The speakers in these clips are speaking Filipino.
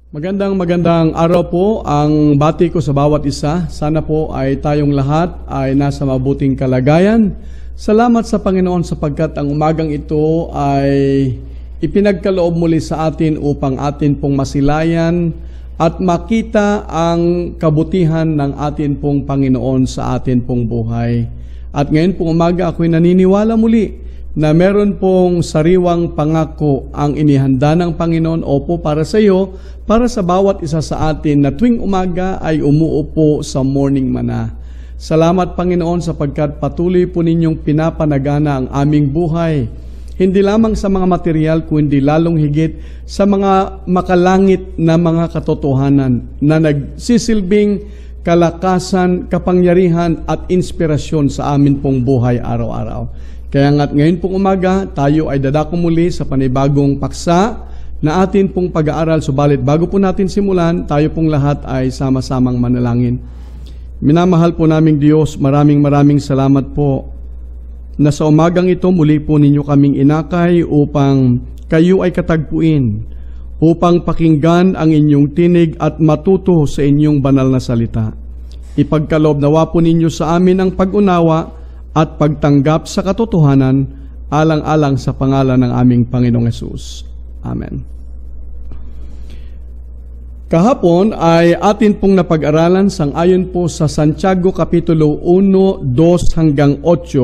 Magandang araw po ang bati ko sa bawat isa. Sana po ay tayong lahat ay nasa mabuting kalagayan. Salamat sa Panginoon sapagkat ang umagang ito ay ipinagkaloob muli sa atin upang atin pong masilayan at makita ang kabutihan ng atin pong Panginoon sa atin pong buhay. At ngayon pong umaga ako'y naniniwala muli na meron pong sariwang pangako ang inihanda ng Panginoon opo para sa iyo, para sa bawat isa sa atin na tuwing umaga ay umuupo sa morning manna. Salamat Panginoon sapagkat patuloy po ninyong pinapanagana ang aming buhay. Hindi lamang sa mga material kundi lalong higit sa mga makalangit na mga katotohanan na nagsisilbing kalakasan, kapangyarihan at inspirasyon sa amin pong buhay araw-araw. Kaya nga't ngayon pong umaga, tayo ay dadako muli sa panibagong paksa na atin pong pag-aaral. Subalit bago po natin simulan, tayo pong lahat ay sama-samang manalangin. Minamahal po naming Diyos, maraming salamat po na sa umagang ito muli po ninyo kaming inakay upang kayo ay katagpuin, upang pakinggan ang inyong tinig at matuto sa inyong banal na salita. Ipagkaloob nawa po ninyo sa amin ang pag-unawa at pagtanggap sa katotohanan alang-alang sa pangalan ng aming Panginoong Hesus. Amen. Kahapon ay atin pong napag-aralan sangayon po sa Santiago Kapitulo 1, 2 hanggang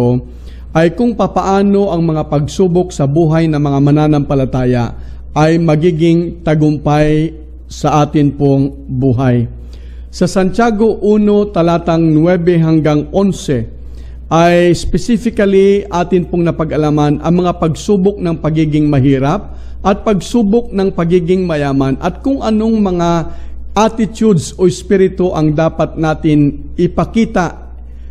8 ay kung papaano ang mga pagsubok sa buhay ng mga mananampalataya ay magiging tagumpay sa atin pong buhay. Sa Santiago 1, talatang 9 hanggang 11, ay specifically atin pong napag-alaman ang mga pagsubok ng pagiging mahirap at pagsubok ng pagiging mayaman at kung anong mga attitudes o espiritu ang dapat natin ipakita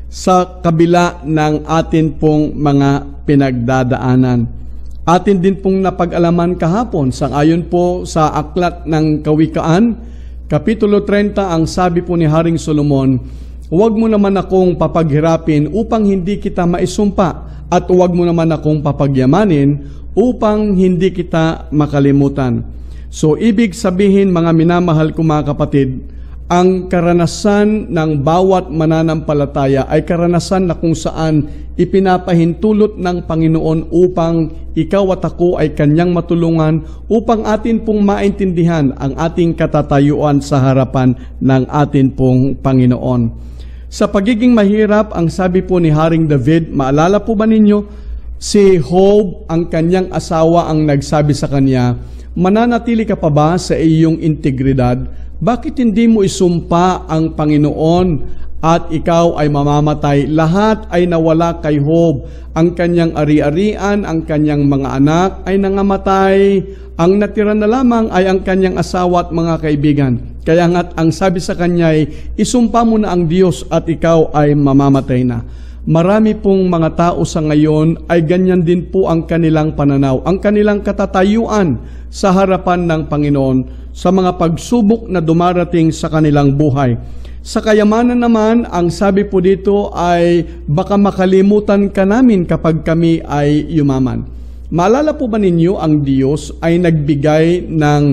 sa kabila ng atin pong mga pinagdadaanan. Atin din pong napag-alaman kahapon sangayon po sa aklat ng Kawikaan, Kapitulo 30, ang sabi po ni Haring Solomon, "Huwag mo naman akong papaghirapin upang hindi kita maisumpa at huwag mo naman akong papagyamanin upang hindi kita makalimutan." So, ibig sabihin mga minamahal ko mga kapatid, ang karanasan ng bawat mananampalataya ay karanasan na kung saan ipinapahintulot ng Panginoon upang ikaw at ako ay Kanyang matulungan upang atin pong maintindihan ang ating katatayuan sa harapan ng atin pong Panginoon. Sa pagiging mahirap, ang sabi po ni Haring David, maalala po ba ninyo, si Job, ang kanyang asawa, ang nagsabi sa kanya, "Mananatili ka pa ba sa iyong integridad? Bakit hindi mo isumpa ang Panginoon at ikaw ay mamamatay?" Lahat ay nawala kay Job. Ang kanyang ari-arian, ang kanyang mga anak ay nangamatay. Ang natira na lamang ay ang kanyang asawa at mga kaibigan. Kaya nga't ang sabi sa kanya ay, "Isumpa mo na ang Diyos at ikaw ay mamamatay na." Marami pong mga tao sa ngayon ay ganyan din po ang kanilang pananaw, ang kanilang katatayuan sa harapan ng Panginoon sa mga pagsubok na dumarating sa kanilang buhay. Sa kayamanan naman, ang sabi po dito ay baka makalimutan ka namin kapag kami ay yumaman. Maalala po ba ninyo ang Diyos ay nagbigay ng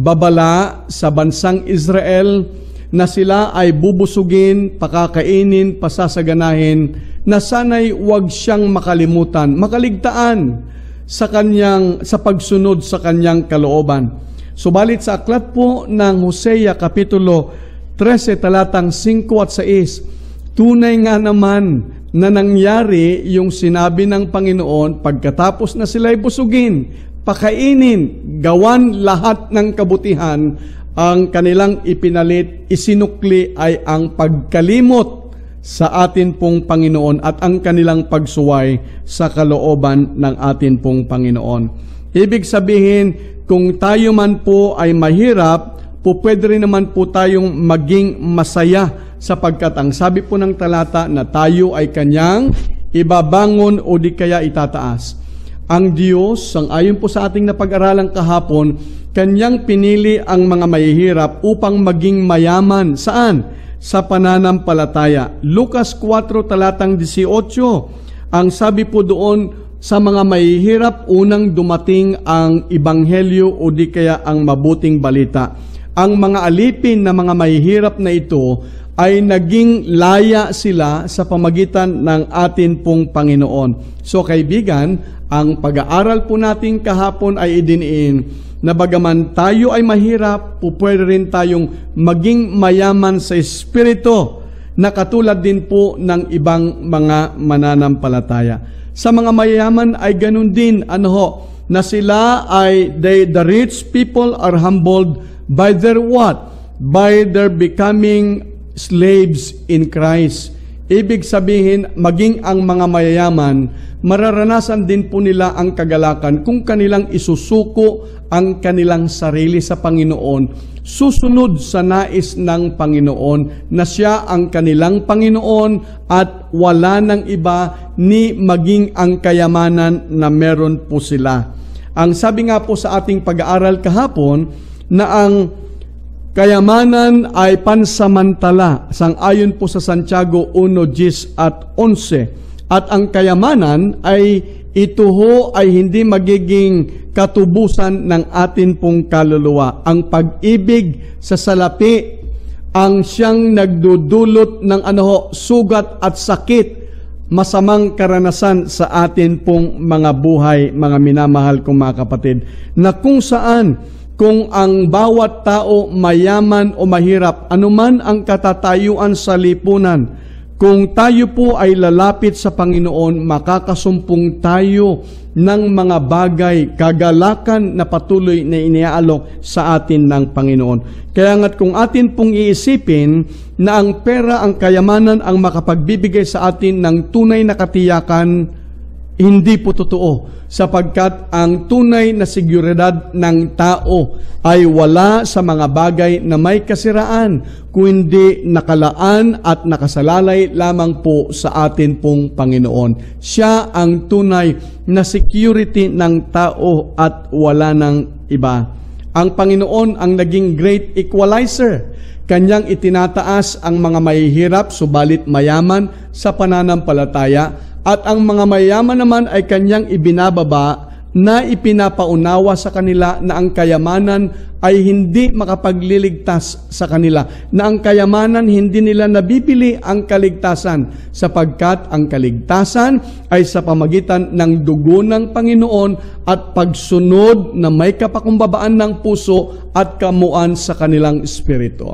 babala sa bansang Israel na sila ay bubusugin, pakakainin, pasasaganahin, na sana'y huwag siyang makalimutan, makaligtaan sa pagsunod sa kanyang kalooban. Subalit sa aklat po ng Hosea Kapitulo 13, talatang 5 at 6, tunay nga naman na nangyari yung sinabi ng Panginoon pagkatapos na sila'y busugin, pakainin, gawan lahat ng kabutihan, ang kanilang ipinalit, isinukli ay ang pagkalimot sa atin pong Panginoon at ang kanilang pagsuway sa kalooban ng atin pong Panginoon. Ibig sabihin, kung tayo man po ay mahirap, pwede rin naman po tayong maging masaya sapagkat ang sabi po ng talata na tayo ay Kanyang ibabangon o di kaya itataas. Ang Diyos, ayon po sa ating napag-aralang kahapon, Kanyang pinili ang mga mahihirap upang maging mayaman. Saan? Sa pananampalataya. Lucas 4, talatang 18, ang sabi po doon, sa mga mahihirap, unang dumating ang ebanghelyo o di kaya ang mabuting balita. ang mga alipin na mga mahihirap na ito ay naging laya sila sa pamagitan ng atin pong Panginoon. So kaibigan, ang pag-aaral po natin kahapon ay idiniin na bagaman tayo ay mahirap, pwede rin tayong maging mayaman sa Espiritu na katulad din po ng ibang mga mananampalataya. Sa mga mayaman ay ganun din, na sila ay, the rich people are humbled by their what? By their becoming slaves in Christ. Ibig sabihin, maging ang mga mayayaman, mararanasan din po nila ang kagalakan kung kanilang isusuko ang kanilang sarili sa Panginoon, susunod sa nais ng Panginoon na siya ang kanilang Panginoon at wala ng iba ni maging ang kayamanan na meron po sila. Ang sabi nga po sa ating pag-aaral kahapon na ang kayamanan ay pansamantala, sang-ayon po sa Santiago 1:10 at 11. At ang kayamanan ay ito ho ay hindi magiging katubusan ng atin pong kaluluwa. Ang pag-ibig sa salapi ang siyang nagdudulot ng sugat at sakit, masamang karanasan sa atin pong mga buhay, mga minamahal kong mga kapatid, na kung saan kung ang bawat tao mayaman o mahirap, anuman ang katatayuan sa lipunan, kung tayo po ay lalapit sa Panginoon, makakasumpong tayo ng mga bagay, kagalakan na patuloy na iniaalok sa atin ng Panginoon. Kaya nga't kung atin pong iisipin na ang pera, ang kayamanan ang makapagbibigay sa atin ng tunay na katiyakan, hindi po totoo, sapagkat ang tunay na seguridad ng tao ay wala sa mga bagay na may kasiraan, kundi nakalaan at nakasalalay lamang po sa atin pong Panginoon. Siya ang tunay na security ng tao at wala ng iba. Ang Panginoon ang naging great equalizer. Kanyang itinataas ang mga mahihirap, subalit mayaman sa pananampalataya, at ang mga mayaman naman ay kanyang ibinababa na ipinapaunawa sa kanila na ang kayamanan ay hindi makapagliligtas sa kanila, na ang kayamanan hindi nila nabibili ang kaligtasan, sapagkat ang kaligtasan ay sa pamagitan ng dugo ng Panginoon at pagsunod na may kapakumbabaan ng puso at kamuan sa kanilang espiritu.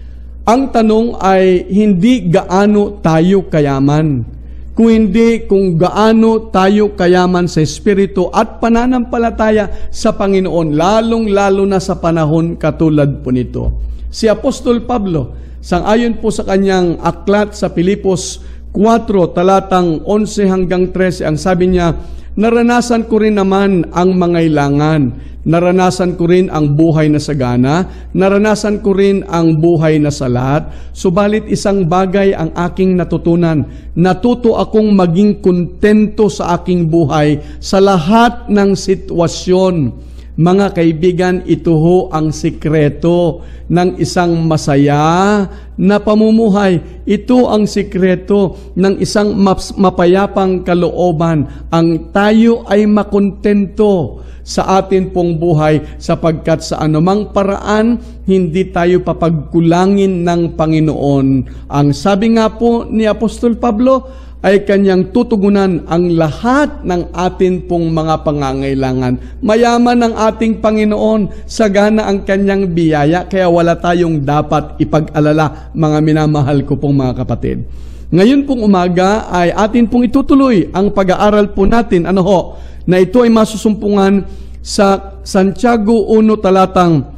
Ang tanong ay hindi gaano tayo kayaman, kung hindi kung gaano tayo kayaman sa espiritu at pananampalataya sa Panginoon, lalong-lalo na sa panahon katulad po nito. Si Apostol Pablo, sang-ayon po sa kanyang aklat sa Pilipos 4, talatang 11 hanggang 13, ang sabi niya, naranasan ko rin naman ang mangailangan, naranasan ko rin ang buhay na sagana, naranasan ko rin ang buhay na salat, subalit isang bagay ang aking natutunan, natuto akong maging kontento sa aking buhay sa lahat ng sitwasyon. Mga kaibigan, ito ho ang sikreto ng isang masaya na pamumuhay. Ito ang sikreto ng isang mapayapang kalooban. Ang tayo ay makontento sa atin pong buhay, sapagkat sa anumang paraan, hindi tayo papagkulangin ng Panginoon. Ang sabi nga po ni Apostol Pablo, ay kanyang tutugunan ang lahat ng atin pong mga pangangailangan. Mayaman ang ating Panginoon, sagana ang kanyang biyaya, kaya wala tayong dapat ipag-alala, mga minamahal ko pong mga kapatid. Ngayon pong umaga ay atin pong itutuloy ang pag-aaral po natin, na ito ay masusumpungan sa Santiago 1 talatang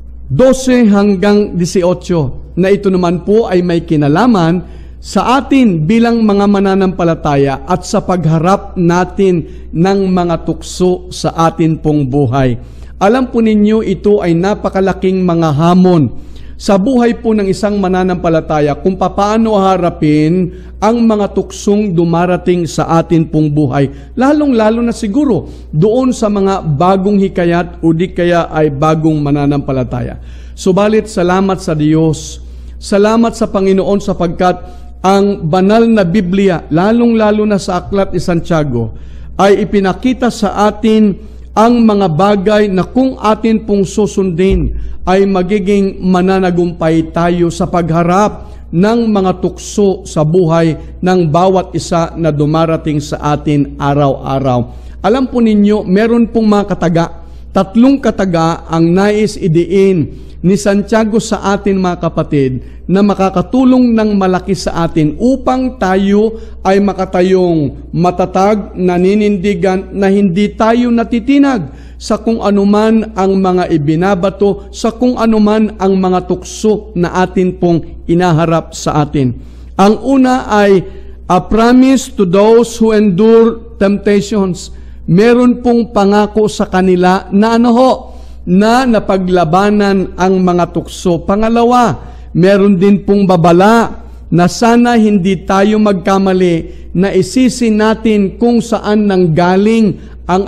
12 hanggang 18, na ito naman po ay may kinalaman sa atin bilang mga mananampalataya at sa pagharap natin ng mga tukso sa atin pong buhay. Alam po ninyo, ito ay napakalaking mga hamon sa buhay po ng isang mananampalataya kung paano harapin ang mga tuksong dumarating sa atin pong buhay. Lalong-lalo na siguro doon sa mga bagong hikayat o di kaya ay bagong mananampalataya. Subalit salamat sa Diyos, salamat sa Panginoon sapagkat ang banal na Biblia, lalong-lalo na sa aklat ni Santiago, ay ipinakita sa atin ang mga bagay na kung atin pong susundin ay magiging mananagumpay tayo sa pagharap ng mga tukso sa buhay ng bawat isa na dumarating sa atin araw-araw. Alam po ninyo, meron pong mga kataga, 3 kataga ang nais idiin ni Santiago sa atin mga kapatid na makakatulong ng malaki sa atin upang tayo ay makatayong matatag, naninindigan na hindi tayo natitinag sa kung anuman ang mga ibinabato, sa kung anuman ang mga tukso na atin pong inaharap sa atin. Ang una ay a promise to those who endure temptations. Meron pong pangako sa kanila na na napaglabanan ang mga tukso. Pangalawa, meron din pong babala na sana hindi tayo magkamali na isisi natin kung saan nanggaling ang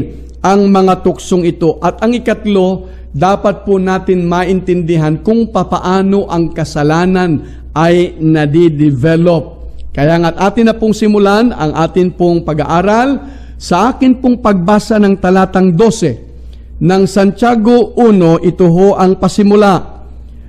mga tuksong ito. At ang ikatlo, dapat po natin maintindihan kung papaano ang kasalanan ay nadidevelop. Kaya nga't atin na pong simulan ang atin pong pag-aaral. Sa akin pong pagbasa ng talatang 12, ng Santiago 1, ito ho ang pasimula.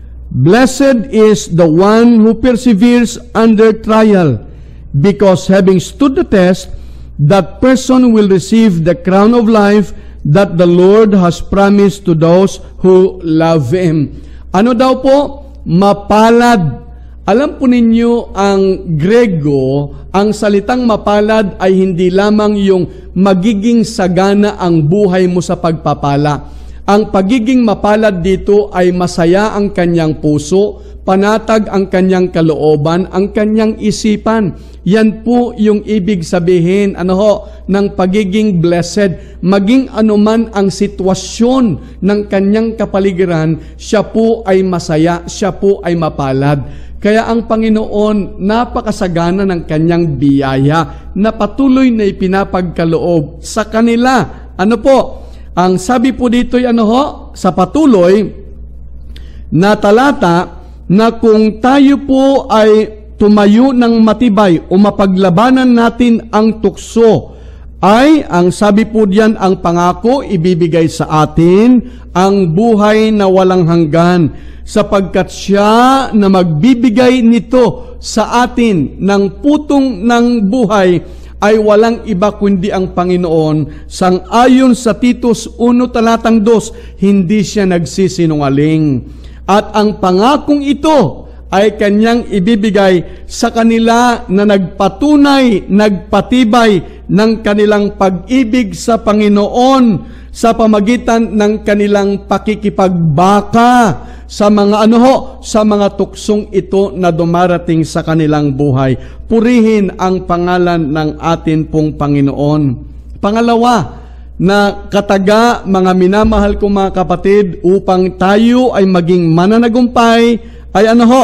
Blessed is the one who perseveres under trial, because having stood the test, that person will receive the crown of life that the Lord has promised to those who love Him. Ano daw po? Mapalad. Alam po ninyo, ang Grego, ang salitang mapalad ay hindi lamang yung magiging sagana ang buhay mo sa pagpapala. Ang pagiging mapalad dito ay masaya ang kanyang puso, panatag ang kanyang kalooban, ang kanyang isipan. Yan po yung ibig sabihin ng pagiging blessed. Maging anuman ang sitwasyon ng kanyang kapaligiran, siya po ay masaya, siya po ay mapalad. Kaya ang Panginoon, napakasagana ng kanyang biyaya na patuloy na ipinapagkaloob sa kanila. Ano po? Ang sabi po dito ay sa patuloy na talata, na kung tayo po ay tumayo ng matibay o mapaglabanan natin ang tukso, ay, ang sabi po diyan, ang pangako ibibigay sa atin ang buhay na walang hanggan, sapagkat siya na magbibigay nito sa atin ng putong ng buhay ay walang iba kundi ang Panginoon. Sang-ayon sa Titus 1 talatang 2, hindi siya nagsisinungaling. At ang pangakong ito ay kanyang ibibigay sa kanila na nagpatunay, nagpatibay ng kanilang pag-ibig sa Panginoon sa pamagitan ng kanilang pakikipagbaka sa mga sa mga tuksong ito na dumarating sa kanilang buhay. Purihin ang pangalan ng atin pong Panginoon. Pangalawa, na kataga, mga minamahal kong mga kapatid, upang tayo ay maging mananagumpay, ay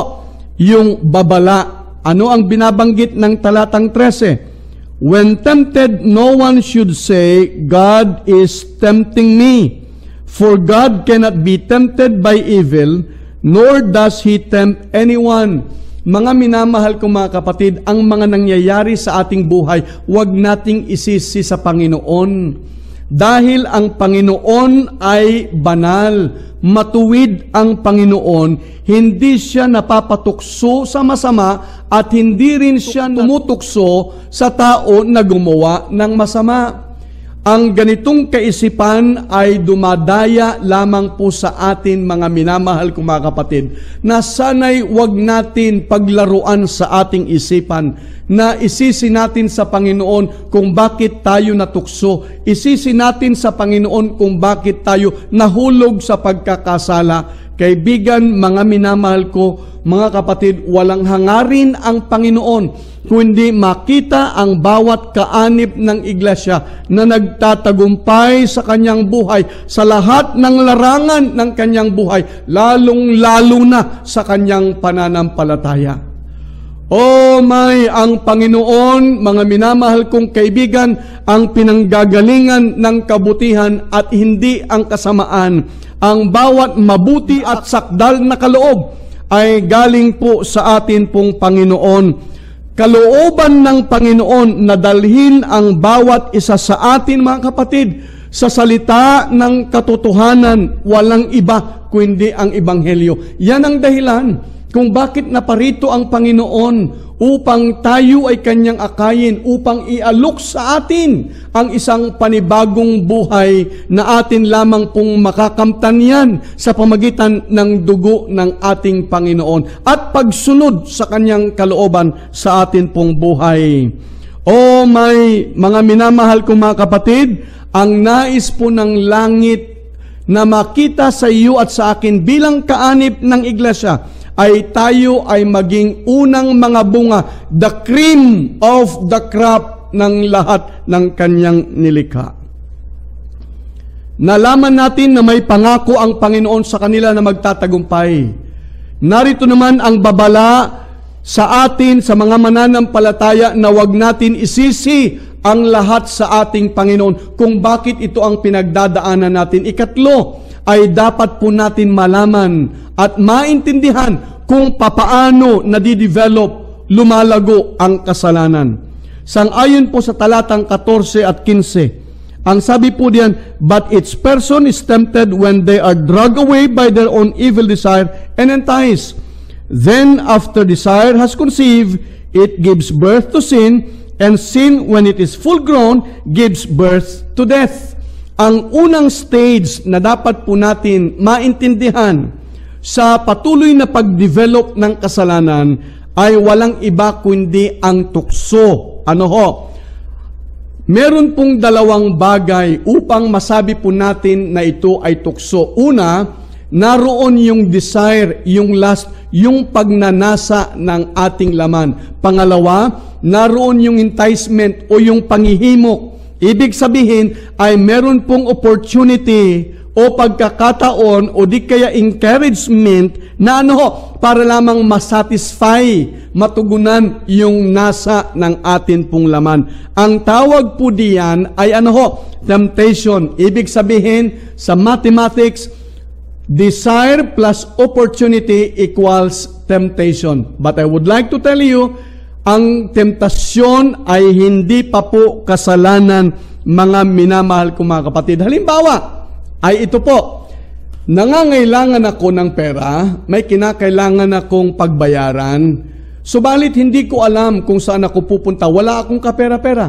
yung babala. Ano ang binabanggit ng talatang 13? When tempted, no one should say, God is tempting me. For God cannot be tempted by evil, nor does He tempt anyone. Mga minamahal kong mga kapatid, ang mga nangyayari sa ating buhay, huwag nating isisi sa Panginoon. Dahil ang Panginoon ay banal, matuwid ang Panginoon, hindi siya napapatukso sa masama at hindi rin siya tumutukso sa tao na gumawa ng masama. Ang ganitong kaisipan ay dumadaya lamang po sa atin, mga minamahal kong mga kapatid, na sana'y wag natin paglaruan sa ating isipan, na isisi natin sa Panginoon kung bakit tayo natukso, isisi natin sa Panginoon kung bakit tayo nahulog sa pagkakasala. Kaibigan, mga minamahal ko, mga kapatid, walang hangarin ang Panginoon kundi makita ang bawat kaanib ng iglesia na nagtatagumpay sa kanyang buhay, sa lahat ng larangan ng kanyang buhay, lalong-lalo na sa kanyang pananampalataya. Ang Panginoon, mga minamahal kong kaibigan, ang pinanggagalingan ng kabutihan at hindi ang kasamaan. Ang bawat mabuti at sakdal na kaloob ay galing po sa atin pong Panginoon. Kalooban ng Panginoon na dalhin ang bawat isa sa atin, mga kapatid, Sa salita ng katotohanan, walang iba kundi ang Ebanghelyo. Yan ang dahilan kung bakit naparito ang Panginoon upang tayo ay Kanyang akayin, upang ialok sa atin ang isang panibagong buhay na atin lamang pong makakamtan yan sa pamagitan ng dugo ng ating Panginoon at pagsunod sa Kanyang kalooban sa atin pong buhay. O may mga minamahal kong mga kapatid, ang nais po ng langit na makita sa iyo at sa akin bilang kaanib ng iglesia ay tayo ay maging unang mga bunga, the cream of the crop ng lahat ng Kanyang nilikha. Nalaman natin na may pangako ang Panginoon sa kanila na magtatagumpay. Narito naman ang babala sa atin, sa mga mananampalataya, na wag natin isisi ang lahat sa ating Panginoon kung bakit ito ang pinagdadaanan natin. Ikatlo, ay dapat po natin malaman at maintindihan kung papaano nadidevelop, lumalago ang kasalanan. Sang-ayon po sa talatang 14 at 15, ang sabi po diyan, but each person is tempted when they are dragged away by their own evil desire and enticed. Then after desire has conceived, it gives birth to sin, and sin, when it is full grown, gives birth to death. Ang unang stage na dapat po natin maintindihan sa patuloy na pag-develop ng kasalanan ay walang iba kundi ang tukso. Ano ho? Meron pong dalawang bagay upang masabi po natin na ito ay tukso. Una, naroon yung desire, yung lust, yung pagnanasa ng ating laman. Pangalawa, naroon yung enticement o yung panghihimok. Ibig sabihin ay meron pong opportunity o pagkakataon o di kaya encouragement na para lamang masatisfy, matugunan yung nasa ng atin pong laman. Ang tawag po diyan ay temptation. Ibig sabihin sa mathematics, desire plus opportunity equals temptation. But I would like to tell you, ang temptasyon ay hindi pa po kasalanan, mga minamahal kong mga kapatid. Halimbawa, ay ito po, nangangailangan ako ng pera, may kinakailangan akong pagbayaran, subalit hindi ko alam kung saan ako pupunta, wala akong kapera-pera.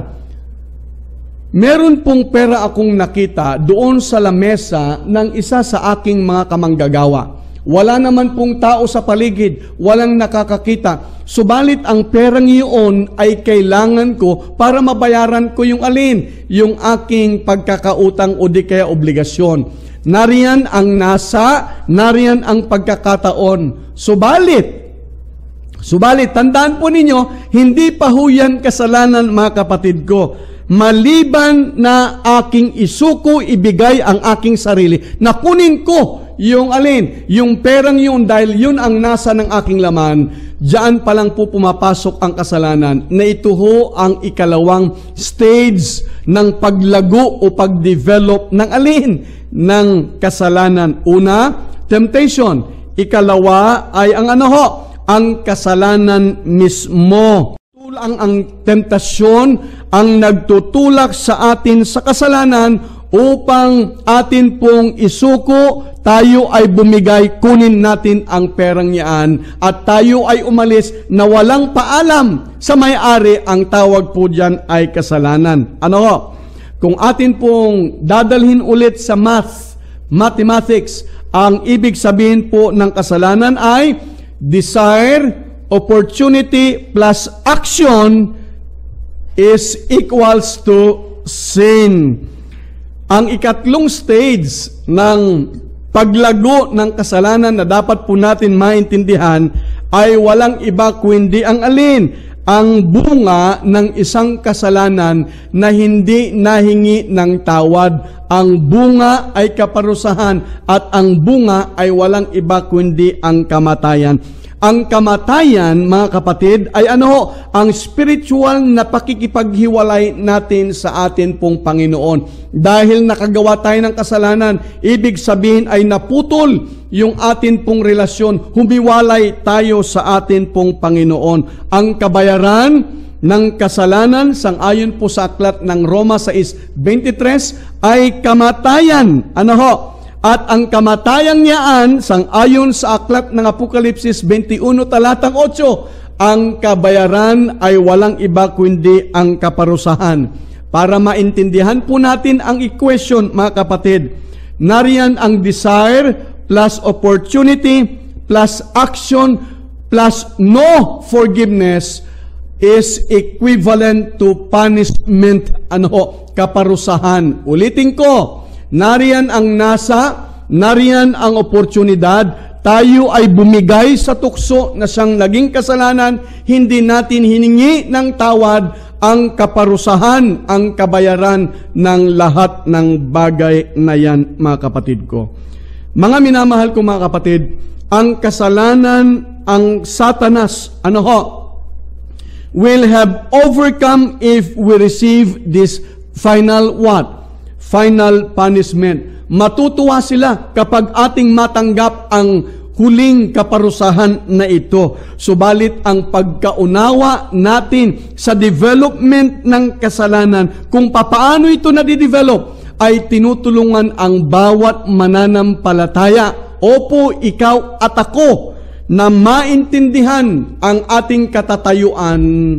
Meron pong pera akong nakita doon sa lamesa ng isa sa aking mga kamanggagawa. Wala naman pong tao sa paligid, walang nakakakita. Subalit ang perang iyon ay kailangan ko para mabayaran ko yung alin, yung aking pagkakautang o di kaya obligasyon. Nariyan ang nasa, nariyan ang pagkakataon. Subalit, tandaan po ninyo, hindi pa ho yan kasalanan, mga kapatid ko. Maliban na aking isuko, ibigay ang aking sarili, nakunin ko yung alin, yung perang yun, dahil yun ang nasa ng aking laman, diyan pa lang po pumapasok ang kasalanan, na ito ho ang ikalawang stage ng paglago o pag-develop ng alin, ng kasalanan. Una, temptation. Ikalawa ay ang ang kasalanan mismo. Ang temptasyon ang nagtutulak sa atin sa kasalanan upang atin pong isuko, tayo ay bumigay, kunin natin ang perang yan at tayo ay umalis na walang paalam sa may-ari. Ang tawag po dyan ay kasalanan. Kung atin pong dadalhin ulit sa mathematics, ang ibig sabihin po ng kasalanan ay desire, opportunity plus action is equals to sin. Ang ikatlong stage ng paglago ng kasalanan na dapat po natin maintindihan ay walang iba kundi ang alin? Ang bunga ng isang kasalanan na hindi nahingi ng tawad. Ang bunga ay kaparusahan at ang bunga ay walang iba kundi ang kamatayan. Ang kamatayan, mga kapatid, ay ang spiritual na pakikipaghiwalay natin sa atin pong Panginoon. Dahil nakagawa tayo ng kasalanan, ibig sabihin ay naputol yung atin pong relasyon, humiwalay tayo sa atin pong Panginoon. Ang kabayaran ng kasalanan sangayon po sa aklat ng Roma 6:23 ay kamatayan. Ano ho? At ang kamatayan niyaan sangayon sa aklat ng Apokalipsis 21 talatang 8, ang kabayaran ay walang iba kundi ang kaparusahan. Para maintindihan po natin ang equation, mga kapatid, nariyan ang desire plus opportunity plus action plus no forgiveness is equivalent to punishment, kaparusahan. Ulitin ko, nariyan ang nasa, nariyan ang oportunidad, tayo ay bumigay sa tukso na siyang naging kasalanan, hindi natin hiningi ng tawad, ang kaparusahan, ang kabayaran ng lahat ng bagay na yan, mga kapatid ko. Mga minamahal ko mga kapatid, ang kasalanan, ang Satanas, will have overcome if we receive this final what? Final punishment. Matutuwa sila kapag ating matanggap ang huling kaparusahan na ito. Subalit ang pagkaunawa natin sa development ng kasalanan, kung papaano ito nadidevelop, ay tinutulungan ang bawat mananampalataya. Opo, ikaw at ako, na maintindihan ang ating katatayuan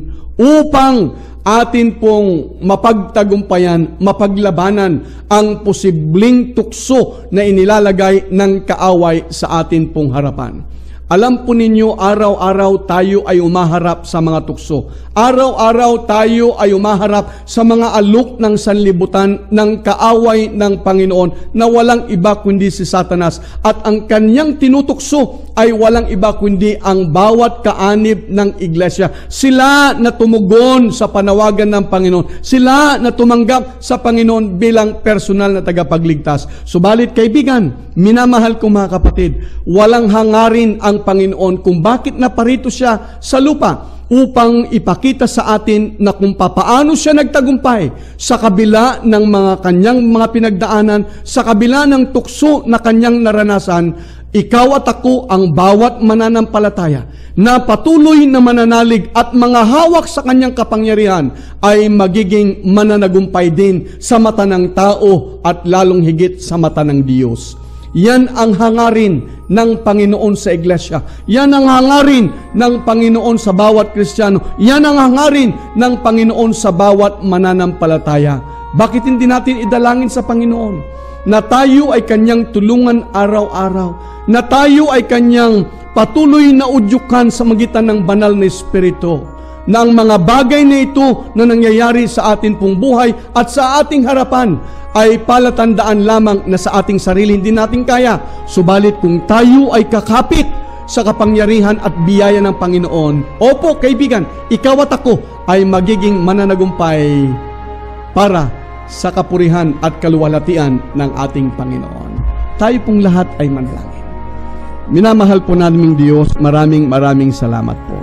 upang atin pong mapagtagumpayan, mapaglabanan ang posibleng tukso na inilalagay ng kaaway sa atin pong harapan. Alam po ninyo, araw-araw tayo ay umaharap sa mga tukso. Araw-araw tayo ay umaharap sa mga alok ng sanlibutan ng kaaway ng Panginoon na walang iba kundi si Satanas. At ang kanyang tinutukso ay walang iba kundi ang bawat kaanib ng iglesia. Sila na tumugon sa panawagan ng Panginoon. Sila na tumanggap sa Panginoon bilang personal na tagapagligtas. Subalit kaibigan, minamahal ko mga kapatid, walang hangarin ang Panginoon kung bakit naparito siya sa lupa upang ipakita sa atin na kung papaano siya nagtagumpay sa kabila ng mga kanyang mga pinagdaanan, sa kabila ng tukso na kanyang naranasan. Ikaw at ako, ang bawat mananampalataya na patuloy na mananalig at mga hawak sa kanyang kapangyarihan ay magiging mananagumpay din sa mata ng tao at lalong higit sa mata ng Diyos. Yan ang hangarin ng Panginoon sa iglesia. Yan ang hangarin ng Panginoon sa bawat Kristiyano. Yan ang hangarin ng Panginoon sa bawat mananampalataya. Bakit hindi natin idalangin sa Panginoon na tayo ay kanyang tulungan araw-araw, na tayo ay kanyang patuloy na udyukan sa magitan ng banal na Espiritu, na ang mga bagay na ito na nangyayari sa atin pong buhay at sa ating harapan ay palatandaan lamang na sa ating sarili hindi natin kaya. Subalit kung tayo ay kakapit sa kapangyarihan at biyaya ng Panginoon, opo kaibigan, ikaw at ako ay magiging mananagumpay para sa kapurihan at kaluwalhatian ng ating Panginoon. Tayo pong lahat ay manalangin. Minamahal po naming Diyos, maraming salamat po.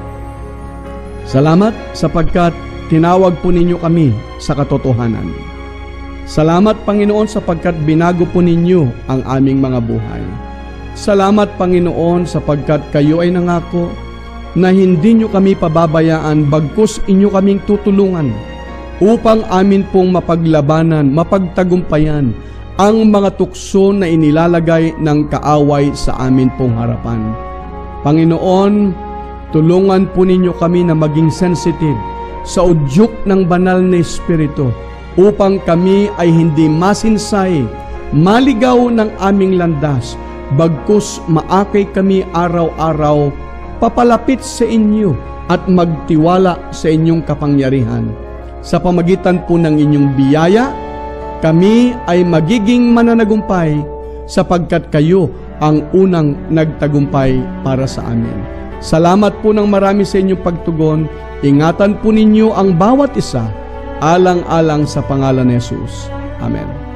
Salamat sapagkat tinawag po ninyo kami sa katotohanan. Salamat Panginoon sapagkat binago po ninyo ang aming mga buhay. Salamat Panginoon sapagkat kayo ay nangako na hindi nyo kami pababayaan bagkus inyo kaming tutulungan upang amin pong mapaglabanan, mapagtagumpayan ang mga tukso na inilalagay ng kaaway sa amin pong harapan. Panginoon, tulungan po ninyo kami na maging sensitive sa udyok ng banal na Espiritu upang kami ay hindi masinsay, maligaw ng aming landas, bagkus maakay kami araw-araw, papalapit sa inyo at magtiwala sa inyong kapangyarihan. Sa pamagitan po ng inyong biyaya, kami ay magiging mananagumpay sapagkat kayo ang unang nagtagumpay para sa amin. Salamat po ng marami sa inyong pagtugon. Ingatan po ninyo ang bawat isa, alang-alang sa pangalan ni Jesus. Amen.